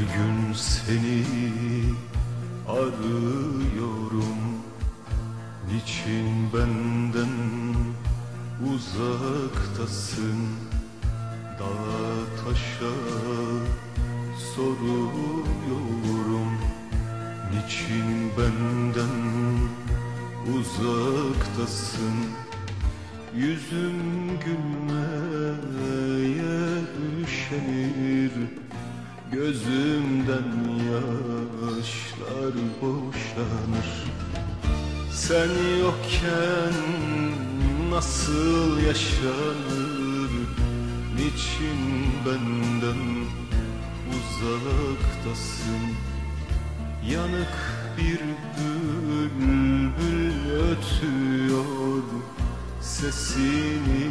gün seni arıyorum. Niçin benden uzaktasın? Dağa taşa soruyorum. Niçin benden uzaktasın? Yüzüm gülmeye üşenir, gözümden yaşlar boşanır. Sen yokken nasıl yaşanır? Niçin benden uzaktasın? Yanık bir bülbül ötüyor, sesini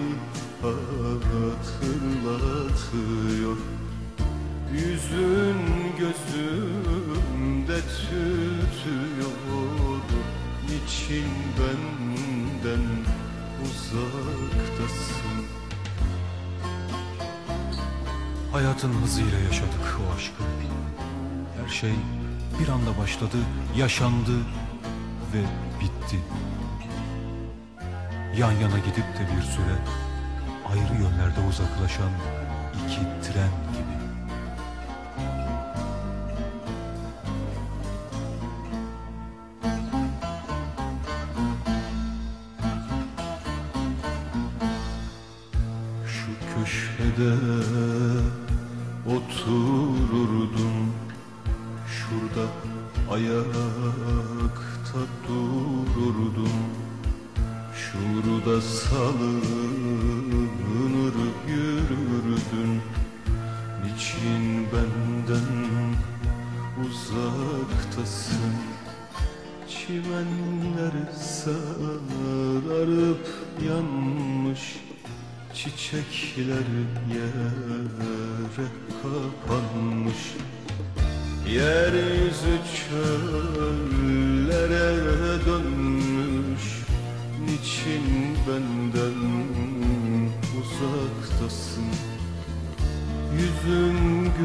hatırlatıyor. Yüzün gözümde tütüyor. Niçin benden uzaktasın? Hayatın hızıyla yaşadık o aşkı. Her şey bir anda başladı, yaşandı ve bitti. Yan yana gidip de bir süre ayrı yönlerde uzaklaşan iki tren gibi. Şu köşede otururdum, şurada ayakta dururdum. Şurada salınır yürürdün. Niçin benden uzaktasın? Çimenler sararıp yanmış, çiçekler yere kapanmış. Yeryüzü çöllere dönmüş. Niçin benden uzaktasın? Yüzüm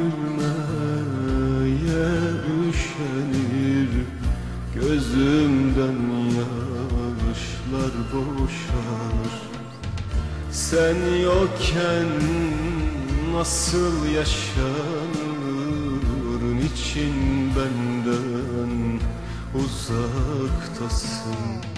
gülmeye üşenir, gözümden yaşlar boşanır. Sen yokken nasıl yaşanır? Niçin benden uzaktasın?